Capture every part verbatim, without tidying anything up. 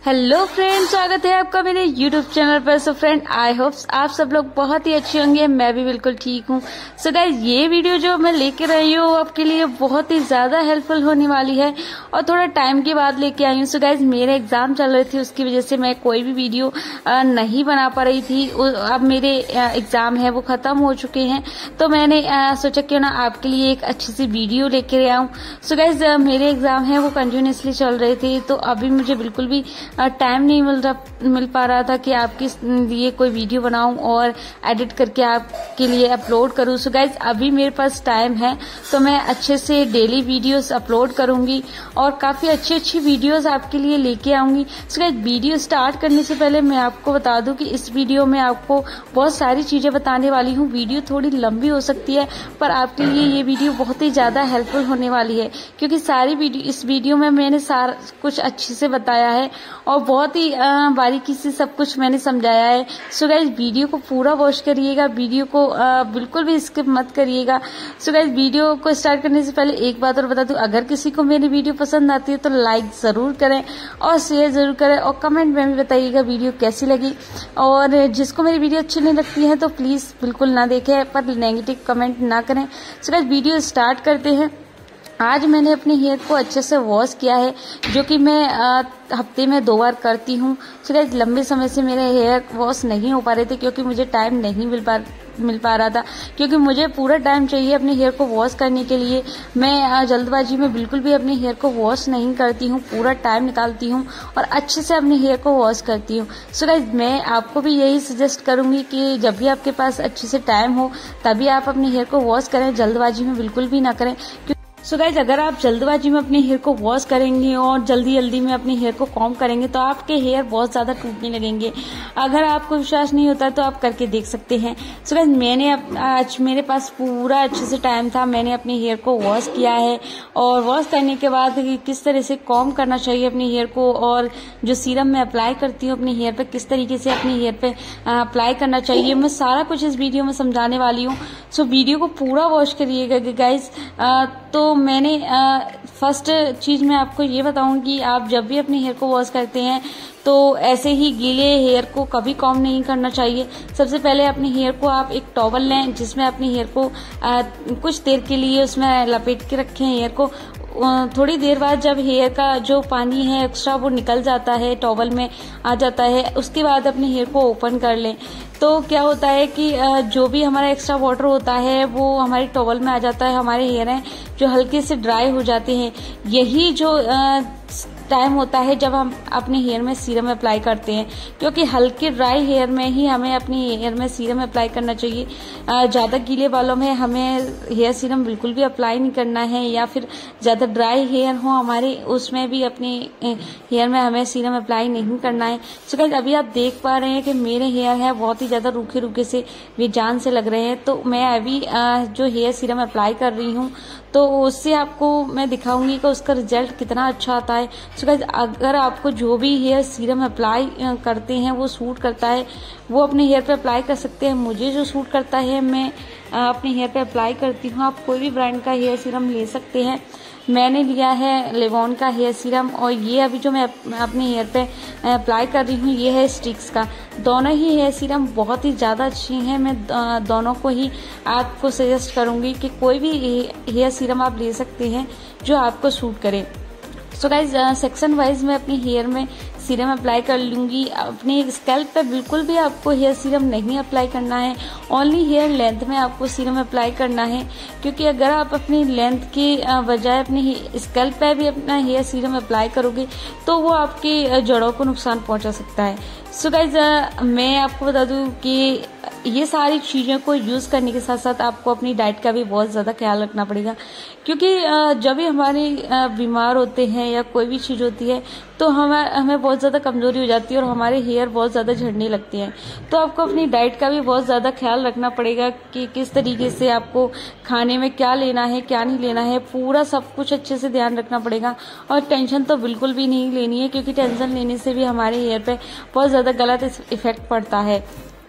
Hello friend, स्वागत है आपका मेरे यूट्यूब चैनल पर। सो फ्रेंड, आई होप आप सब लोग बहुत ही अच्छे होंगे। मैं भी बिल्कुल ठीक हूँ। सो गाइज, ये वीडियो जो मैं लेके आई हूँ आपके लिए बहुत ही ज्यादा हेल्पफुल होने वाली है और थोड़ा टाइम के बाद लेके आई हूँ। सो गाइज, मेरे एग्जाम चल रहे थे, उसकी वजह से मैं कोई भी वीडियो नहीं बना पा रही थी। अब मेरे एग्जाम है वो खत्म हो चुके हैं, तो मैंने सोचा क्यों ना आपके लिए एक अच्छी सी वीडियो लेके आऊँ। सो गाइज, मेरे एग्जाम है वो कंटिन्यूसली चल रहे थे, तो अभी मुझे बिल्कुल भी टाइम नहीं मिल रहा मिल पा रहा था कि आपके लिए कोई वीडियो बनाऊं और एडिट करके आपके लिए अपलोड करूं। सो गाइज, अभी मेरे पास टाइम है तो मैं अच्छे से डेली वीडियोस अपलोड करूंगी और काफी अच्छी अच्छी वीडियोस आपके लिए लेके आऊंगी। सो गाइज, वीडियो स्टार्ट करने से पहले मैं आपको बता दूं कि इस वीडियो में आपको बहुत सारी चीजें बताने वाली हूँ। वीडियो थोड़ी लंबी हो सकती है, पर आपके लिए ये वीडियो बहुत ही ज्यादा हेल्पफुल होने वाली है, क्योंकि सारी वीडियो इस वीडियो में मैंने सारा कुछ अच्छे से बताया है और बहुत ही बारीकी से सब कुछ मैंने समझाया है। सो गाइज, वीडियो को पूरा वॉच करिएगा, वीडियो को आ, बिल्कुल भी स्किप मत करिएगा। सो गाइज, वीडियो को स्टार्ट करने से पहले एक बात और बता दूं, अगर किसी को मेरी वीडियो पसंद आती है तो लाइक जरूर करें और शेयर जरूर करें और कमेंट में भी बताइएगा वीडियो कैसी लगी। और जिसको मेरी वीडियो अच्छी नहीं लगती है तो प्लीज बिल्कुल ना देखें, पर नेगेटिव कमेंट ना करें। सो गाइज, वीडियो स्टार्ट करते हैं। आज मैंने अपने हेयर को अच्छे से वॉश किया है, जो कि मैं आ, हफ्ते में दो बार करती हूँ। सो गाइस, लंबे समय से मेरे हेयर वॉश नहीं हो पा रहे थे क्योंकि मुझे टाइम नहीं मिल पा मिल पा रहा था, क्योंकि मुझे पूरा टाइम चाहिए अपने हेयर को वॉश करने के लिए। मैं जल्दबाजी में बिल्कुल भी अपने हेयर को वॉश नहीं करती हूँ, पूरा टाइम निकालती हूँ और अच्छे से अपने हेयर को वॉश करती हूँ। सो गाइस, मैं आपको भी यही सजेस्ट करूंगी कि जब भी आपके पास अच्छे से टाइम हो तभी आप अपने हेयर को वॉश करें, जल्दबाजी में बिल्कुल भी ना करें। सो गाइज, अगर आप जल्दबाजी में अपने हेयर को वॉश करेंगे और जल्दी जल्दी में अपने हेयर को कॉम्ब करेंगे तो आपके हेयर बहुत ज्यादा टूटने लगेंगे। अगर आपको विश्वास नहीं होता तो आप करके देख सकते हैं। सो गाइज, मैंने आज मेरे पास पूरा अच्छे से टाइम था, मैंने अपने हेयर को वॉश किया है और वॉश करने के बाद किस तरह से कॉम्ब करना चाहिए अपने हेयर को और जो सीरम मैं अप्लाई करती हूँ अपने हेयर पे किस तरीके से अपने हेयर पे अप्लाई करना चाहिए, मैं सारा कुछ इस वीडियो में समझाने वाली हूँ। सो वीडियो को पूरा वॉच करिएगा गाइज। तो मैंने फर्स्ट चीज मैं आपको ये बताऊंगी कि आप जब भी अपने हेयर को वॉश करते हैं तो ऐसे ही गीले हेयर को कभी कॉम्ब नहीं करना चाहिए। सबसे पहले अपने हेयर को आप एक टॉवल लें, जिसमें अपने हेयर को आ, कुछ देर के लिए उसमें लपेट के रखें हेयर को। थोड़ी देर बाद जब हेयर का जो पानी है एक्स्ट्रा वो निकल जाता है, टॉवल में आ जाता है, उसके बाद अपने हेयर को ओपन कर लें। तो क्या होता है कि जो भी हमारा एक्स्ट्रा वाटर होता है वो हमारे टॉवल में आ जाता है, हमारे हेयर हैं जो हल्के से ड्राई हो जाते हैं। यही जो टाइम होता है जब हम अपने हेयर में सीरम अप्लाई करते हैं, क्योंकि हल्के ड्राई हेयर में ही हमें अपने हेयर में सीरम अप्लाई करना चाहिए। ज़्यादा गीले बालों में हमें हेयर सीरम बिल्कुल भी अप्लाई नहीं करना है, या फिर ज़्यादा ड्राई हेयर हो हमारे उसमें भी अपने हेयर में हमें सीरम अप्लाई नहीं करना है। सो गाइस, अभी आप देख पा रहे हैं कि मेरे हेयर है बहुत ही ज़्यादा रूखे रूखे से, वे जान से लग रहे हैं। तो मैं अभी जो हेयर सीरम अप्लाई कर रही हूँ तो उससे आपको मैं दिखाऊंगी कि उसका रिजल्ट कितना अच्छा आता है। सो गाइस, अगर आपको जो भी हेयर सीरम अप्लाई करते हैं वो सूट करता है वो अपने हेयर पे अप्लाई कर सकते हैं। मुझे जो सूट करता है मैं अपने हेयर पे अप्लाई करती हूँ। आप कोई भी ब्रांड का हेयर सीरम ले सकते हैं। मैंने लिया है लेवॉन का हेयर सीरम और ये अभी जो मैं अपने हेयर पे अप्लाई कर रही हूँ ये है स्टिक्स का। दोनों ही हेयर सीरम बहुत ही ज़्यादा अच्छी हैं। मैं दोनों को ही आपको सजेस्ट करूँगी कि कोई भी हेयर सीरम आप ले सकते हैं जो आपको सूट करे। सो गाइज, सेक्शन वाइज मैं अपनी हेयर में सीरम अप्लाई कर लूंगी। अपने स्कैल्प पे बिल्कुल भी आपको हेयर सीरम नहीं अप्लाई करना है, ओनली हेयर लेंथ में आपको सीरम अप्लाई करना है, क्योंकि अगर आप अपनी लेंथ के बजाय अपने स्कैल्प पे भी अपना हेयर सीरम अप्लाई करोगे तो वो आपके जड़ों को नुकसान पहुंचा सकता है। सो गाइज, मैं आपको बता दूं कि ये सारी चीज़ों को यूज़ करने के साथ साथ आपको अपनी डाइट का भी बहुत ज़्यादा ख्याल रखना पड़ेगा, क्योंकि जब भी हमारे बीमार होते हैं या कोई भी चीज़ होती है तो हम हमें बहुत ज़्यादा कमजोरी हो जाती है और हमारे हेयर बहुत ज़्यादा झड़ने लगते हैं। तो आपको अपनी डाइट का भी बहुत ज़्यादा ख्याल रखना पड़ेगा कि किस तरीके से आपको खाने में क्या लेना है क्या नहीं लेना है, पूरा सब कुछ अच्छे से ध्यान रखना पड़ेगा। और टेंशन तो बिल्कुल भी नहीं लेनी है, क्योंकि टेंशन लेने से भी हमारे हेयर पे बहुत ज़्यादा गलत इफेक्ट पड़ता है।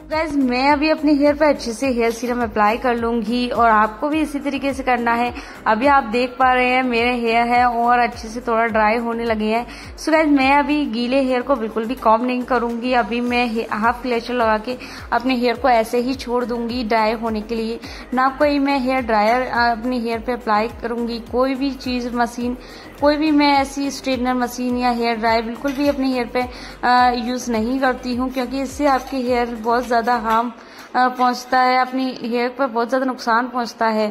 गाइज मैं अभी अपने हेयर पे अच्छे से हेयर सीरम अप्लाई कर लूंगी और आपको भी इसी तरीके से करना है। अभी आप देख पा रहे हैं मेरे हेयर है और अच्छे से थोड़ा ड्राई होने लगे हैं। सो गाइज मैं अभी गीले हेयर को बिल्कुल भी कॉम्ब नहीं करूंगी। अभी मैं हाफ क्लेचर लगा के अपने हेयर को ऐसे ही छोड़ दूंगी ड्राई होने के लिए। ना कोई मैं हेयर ड्रायर अपने हेयर पे अप्लाई करूंगी, कोई भी चीज मशीन, कोई भी मैं ऐसी स्ट्रेटनर मशीन या हेयर ड्रायर बिल्कुल भी अपने हेयर पे यूज नहीं करती हूँ, क्योंकि इससे आपके हेयर बहुत ज्यादा हार्म पहुंचता है, अपनी हेयर पर बहुत ज्यादा नुकसान पहुंचता है।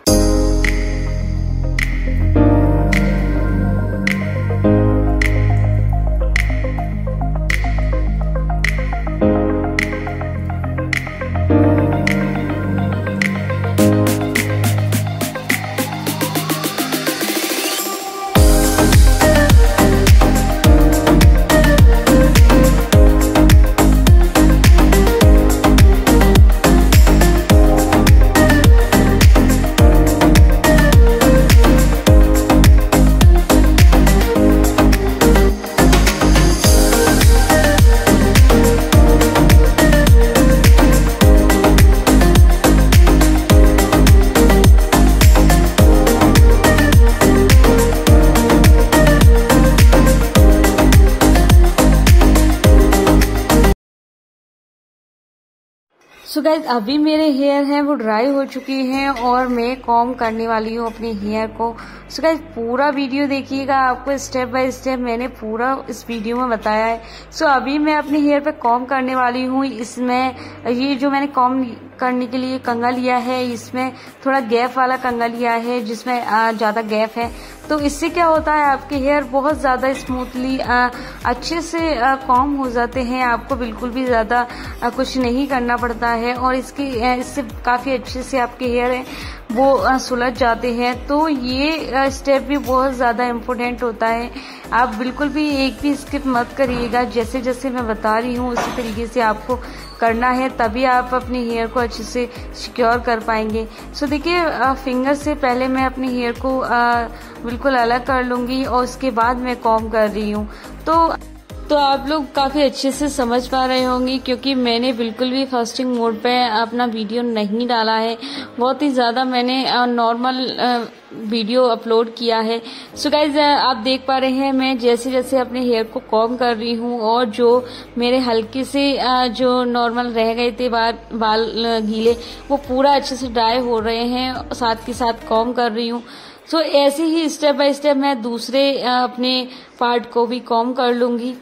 सो so गाइज अभी मेरे हेयर हैं वो ड्राई हो चुके हैं और मैं कॉम्ब करने वाली हूँ अपने हेयर को। सो so गाइज पूरा वीडियो देखिएगा, आपको स्टेप बाय स्टेप मैंने पूरा इस वीडियो में बताया है। सो so अभी मैं अपने हेयर पे कॉम्ब करने वाली हूँ। इसमें ये जो मैंने कॉम्ब करने के लिए कंघा लिया है, इसमें थोड़ा गैप वाला कंघा लिया है जिसमें ज्यादा गैप है। तो इससे क्या होता है आपके हेयर बहुत ज्यादा स्मूथली अच्छे से कॉम्ब हो जाते हैं। आपको बिल्कुल भी ज्यादा कुछ नहीं करना पड़ता है और इसकी इससे काफी अच्छे से आपके हेयर है वो सुलझ जाते हैं। तो ये स्टेप भी बहुत ज्यादा इम्पोर्टेंट होता है। आप बिल्कुल भी एक भी स्किप मत करिएगा, जैसे जैसे मैं बता रही हूँ उसी तरीके से आपको करना है, तभी आप अपने हेयर को अच्छे से सिक्योर कर पाएंगे। सो देखिए फिंगर से पहले मैं अपने हेयर को आ, बिल्कुल अलग कर लूंगी और उसके बाद मैं कॉम्ब कर रही हूँ। तो तो आप लोग काफी अच्छे से समझ पा रहे होंगे, क्योंकि मैंने बिल्कुल भी फास्टिंग मोड पे अपना वीडियो नहीं डाला है, बहुत ही ज्यादा मैंने नॉर्मल वीडियो अपलोड किया है। सो गाइज आप देख पा रहे हैं मैं जैसे जैसे अपने हेयर को कॉम्ब कर रही हूँ और जो मेरे हल्के से जो नॉर्मल रह गए थे बाल बाल गीले वो पूरा अच्छे से ड्राई हो रहे हैं, साथ के साथ कॉम्ब कर रही हूँ। सो ऐसे ही स्टेप बाय स्टेप मैं दूसरे अपने पार्ट को भी कॉम्ब कर लूंगी।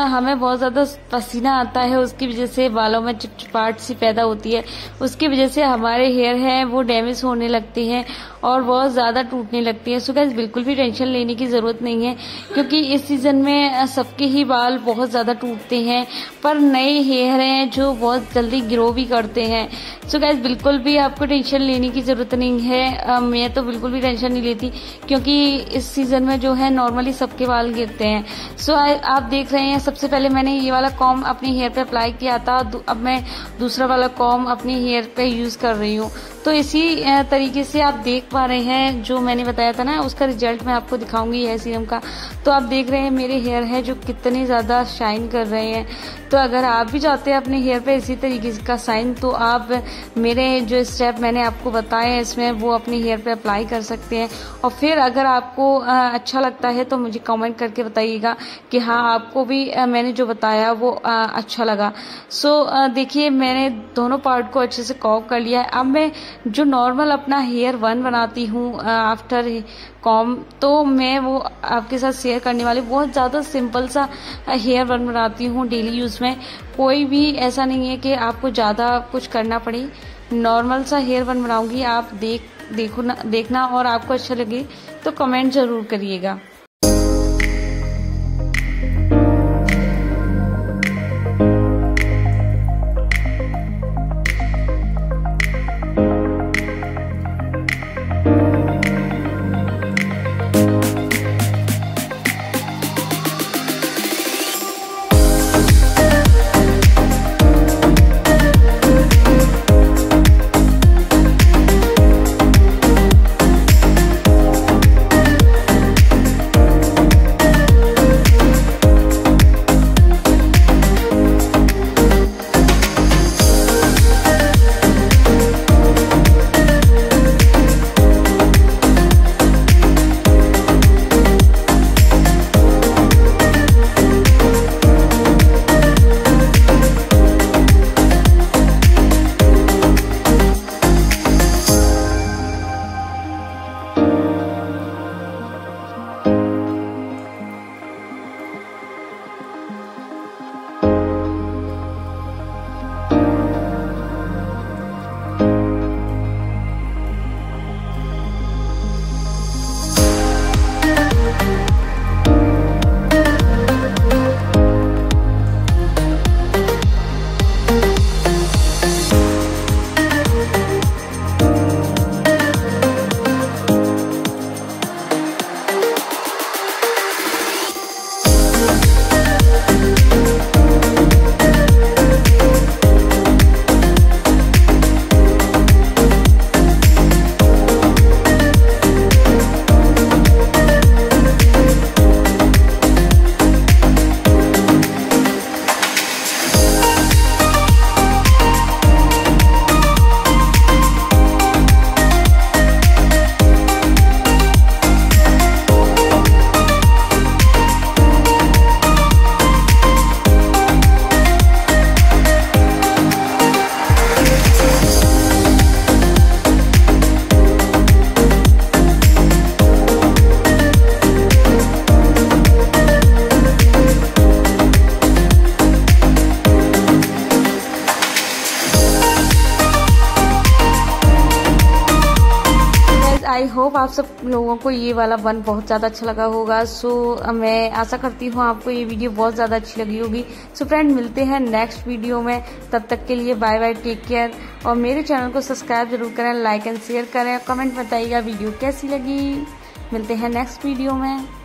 हमें बहुत ज़्यादा पसीना आता है, उसकी वजह से बालों में चिपचिपाहट सी पैदा होती है, उसकी वजह से हमारे हेयर हैं वो डैमेज होने लगते हैं और बहुत ज़्यादा टूटने लगती है। सो गाइस बिल्कुल भी टेंशन लेने की ज़रूरत नहीं है, क्योंकि इस सीज़न में सबके ही बाल बहुत ज़्यादा टूटते हैं, पर नए हेयर हैं जो बहुत जल्दी ग्रो भी करते हैं। सो गाइस बिल्कुल भी आपको टेंशन लेने की ज़रूरत नहीं है। आ, मैं तो बिल्कुल भी टेंशन नहीं लेती, क्योंकि इस सीज़न में जो है नॉर्मली सबके बाल गिरते हैं। सो आप देख रहे हैं, सबसे पहले मैंने ये वाला कॉम अपने हेयर पे अप्लाई किया था, अब मैं दूसरा वाला कॉम अपने हेयर पे यूज़ कर रही हूँ। तो इसी तरीके से आप देख पा रहे हैं, जो मैंने बताया था ना उसका रिजल्ट मैं आपको दिखाऊंगी हेयर सीरम का। तो आप देख रहे हैं मेरे हेयर है जो कितने ज़्यादा शाइन कर रहे हैं। तो अगर आप भी चाहते हैं अपने हेयर पे इसी तरीके का शाइन, तो आप मेरे जो स्टेप मैंने आपको बताए हैं इसमें वो अपने हेयर पे अप्लाई कर सकते हैं। और फिर अगर आपको अच्छा लगता है तो मुझे कमेंट करके बताइएगा कि हाँ आपको भी मैंने जो बताया वो अच्छा लगा। सो देखिए मैंने दोनों पार्ट को अच्छे से कॉम कर लिया है। अब मैं जो नॉर्मल अपना हेयर वन बनाती हूँ आफ्टर कॉम, तो मैं वो आपके साथ शेयर करने वाली। बहुत ज़्यादा सिंपल सा हेयर वन बनाती हूँ डेली यूज़ में। कोई भी ऐसा नहीं है कि आपको ज़्यादा कुछ करना पड़े, नॉर्मल सा हेयर वन बनाऊंगी। आप देख देखो ना देखना, और आपको अच्छा लगे तो कमेंट ज़रूर करिएगा। आई होप आप सब लोगों को ये वाला वन बहुत ज़्यादा अच्छा लगा होगा। सो मैं आशा करती हूँ आपको ये वीडियो बहुत ज़्यादा अच्छी लगी होगी। सो फ्रेंड मिलते हैं नेक्स्ट वीडियो में, तब तक के लिए बाय बाय, टेक केयर। और मेरे चैनल को सब्सक्राइब जरूर करें, लाइक एंड शेयर करें, कमेंट बताइएगा वीडियो कैसी लगी। मिलते हैं नेक्स्ट वीडियो में।